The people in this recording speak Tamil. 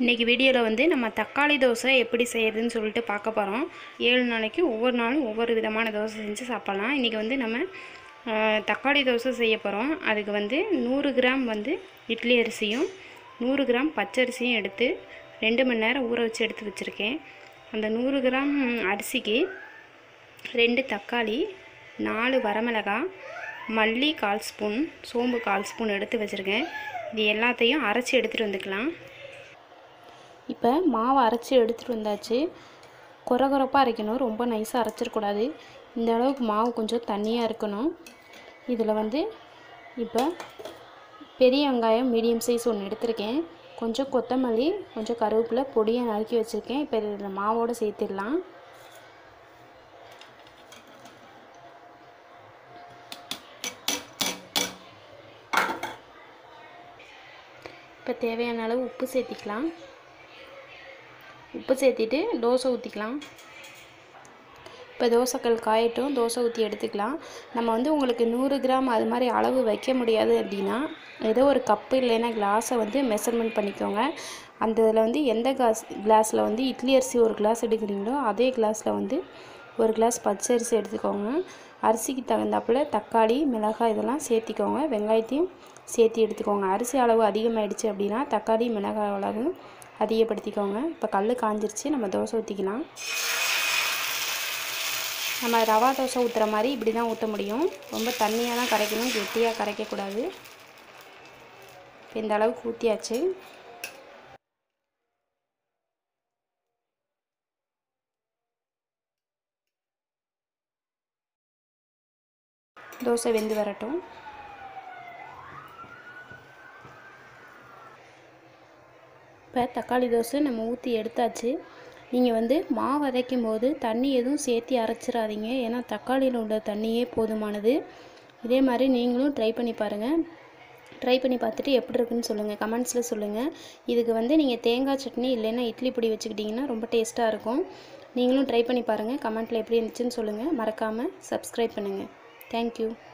இன்றைக்கி வீடியோவில் வந்து நம்ம தக்காளி தோசை எப்படி செய்யறதுன்னு சொல்லிட்டு பார்க்க போகிறோம். 7 நாளைக்கு ஒவ்வொரு நாளும் ஒவ்வொரு விதமான தோசை செஞ்சு சாப்பிட்லாம். இன்றைக்கி வந்து நம்ம தக்காளி தோசை செய்ய போகிறோம். அதுக்கு வந்து 100 கிராம் வந்து இட்லி அரிசியும் 100 கிராம் பச்சரிசியும் எடுத்து 2 மணி நேரம் ஊற வச்சு எடுத்து வச்சுருக்கேன். அந்த 100 கிராம் அரிசிக்கு 2 தக்காளி, 4 வரமிளகாய், மல்லி 1/4 ஸ்பூன், சோம்பு 1/4 ஸ்பூன் எடுத்து வச்சுருக்கேன். இது எல்லாத்தையும் அரைச்சி எடுத்துகிட்டு வந்துக்கலாம். இப்போ மாவை அரைச்சி எடுத்துகிட்டு வந்தாச்சு. கொரகொரப்பாக அரைக்கணும், ரொம்ப நைஸாக அரைச்சிடக்கூடாது. இந்த அளவுக்கு மாவு கொஞ்சம் தண்ணியாக இருக்கணும். இதில் வந்து இப்போ பெரிய வெங்காயம் மீடியம் சைஸ் ஒன்று எடுத்திருக்கேன். கொஞ்சம் கொத்தமல்லி, கொஞ்சம் கருவேப்பிலை பொடியாக நறுக்கி வச்சுருக்கேன். இப்போ இதில் மாவோடு சேர்த்துடலாம். இப்போ தேவையான அளவு உப்பு சேர்த்திக்கலாம். உப்பு சேர்த்திட்டு தோசை ஊற்றிக்கலாம். இப்போ தோசைக்கல் காயட்டும், தோசை ஊற்றி எடுத்துக்கலாம். நம்ம வந்து உங்களுக்கு 100 கிராம் அது மாதிரி அளவு வைக்க முடியாது அப்படின்னா ஏதோ ஒரு கப்பு இல்லைன்னா கிளாஸை வந்து மெஷர்மெண்ட் பண்ணிக்கோங்க. அந்த இதில் வந்து எந்த கிளாஸில் வந்து இட்லி அரிசி 1 கிளாஸ் எடுக்கிறீங்களோ அதே கிளாஸில் வந்து 1 கிளாஸ் பச்சரிசி எடுத்துக்கோங்க. அரிசிக்கு தகுந்தாப்பில் தக்காளி, மிளகாய் இதெல்லாம் சேர்த்திக்கோங்க. வெங்காயத்தையும் சேர்த்து எடுத்துக்கோங்க. அரிசி அளவு அதிகமாகிடுச்சு அப்படின்னா தக்காளி, மிளகாய் அளவு அதிகப்படுத்திக்கோங்க. இப்போ கல் காஞ்சிருச்சு, நம்ம தோசை ஊற்றிக்கலாம். நம்ம ரவா தோசை ஊற்றுற மாதிரி இப்படி தான் ஊற்ற முடியும். ரொம்ப தண்ணியாக தான் கரைக்கணும், கெட்டியாக கரைக்கக்கூடாது. இந்த அளவுக்கு ஊற்றியாச்சு. தோசை வெந்து வரட்டும். இப்போ தக்காளி தோசை நம்ம ஊற்றி எடுத்தாச்சு. நீங்கள் வந்து மாவு அரைக்கும் போது தண்ணி எதுவும் சேர்த்து அரைச்சிடாதீங்க, ஏன்னா தக்காளியில் உள்ள தண்ணியே போதுமானது. இதே மாதிரி நீங்களும் ட்ரை பண்ணி பாருங்கள். ட்ரை பண்ணி பார்த்துட்டு எப்படி இருக்குன்னு சொல்லுங்கள், கமெண்ட்ஸில் சொல்லுங்கள். இதுக்கு வந்து நீங்கள் தேங்காய் சட்னி இல்லைன்னா இட்லி பொடி வச்சுக்கிட்டிங்கன்னா ரொம்ப டேஸ்ட்டாக இருக்கும். நீங்களும் ட்ரை பண்ணி பாருங்கள். கமெண்ட்டில் எப்படி இருந்துச்சுன்னு சொல்லுங்கள். மறக்காமல் சப்ஸ்கிரைப் பண்ணுங்கள். தேங்க்யூ.